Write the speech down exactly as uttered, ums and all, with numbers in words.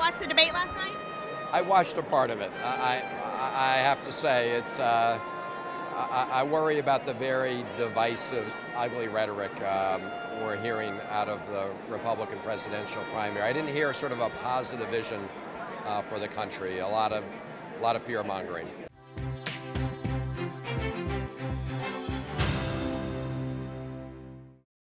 watch the debate last night? I watched a part of it. I, I, I have to say, it's, uh, I, I worry about the very divisive, ugly rhetoric um, we're hearing out of the Republican presidential primary. I didn't hear sort of a positive vision uh, for the country. A lot of, a lot of fear mongering.